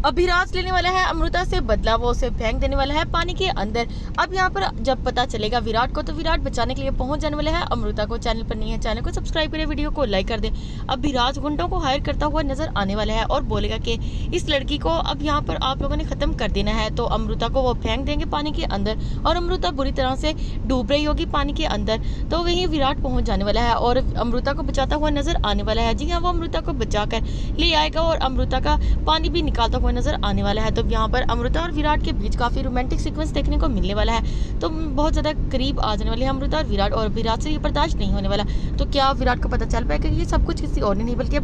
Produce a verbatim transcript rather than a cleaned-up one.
अभिराज लेने वाला है अमृता से बदला, वो उसे फेंक देने वाला है पानी के अंदर। अब यहाँ पर जब पता चलेगा विराट को, तो विराट बचाने के लिए पहुंच जाने वाला है अमृता को। चैनल पर नहीं है, चैनल को सब्सक्राइब करें, वीडियो को लाइक कर दे। अभिराज गुंडों को हायर करता हुआ नजर आने वाला है और बोलेगा कि इस लड़की को अब यहाँ पर आप लोगों ने खत्म कर देना है। तो अमृता को वो फेंक देंगे पानी के अंदर और अमृता बुरी तरह से डूब रही होगी पानी के अंदर। तो वहीं विराट पहुंच जाने वाला है और अमृता को बचाता हुआ नजर आने वाला है। जी हाँ, वो अमृता को बचा कर ले आएगा और अमृता का पानी भी निकालता हुआ नजर आने वाला है। तो यहाँ पर अमृता और विराट के बीच काफी रोमांटिक सीक्वेंस देखने को मिलने वाला है। तो बहुत ज्यादा करीब आ जाने वाले हैं अमृता और विराट, और विराट से ये बर्दाश्त नहीं होने वाला। तो क्या विराट को पता चल पाएगा कि ये सब कुछ किसी और ने नहीं बल्कि